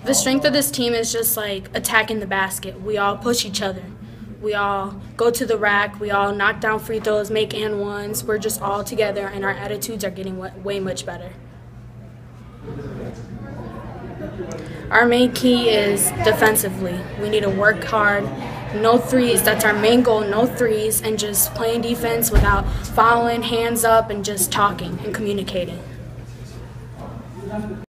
The strength of this team is just like attacking the basket. We all push each other. We all go to the rack. We all knock down free throws, make and ones. We're just all together, and our attitudes are getting way much better. Our main key is defensively. We need to work hard. No threes. That's our main goal. No threes, and just playing defense without fouling, hands up, and just talking and communicating.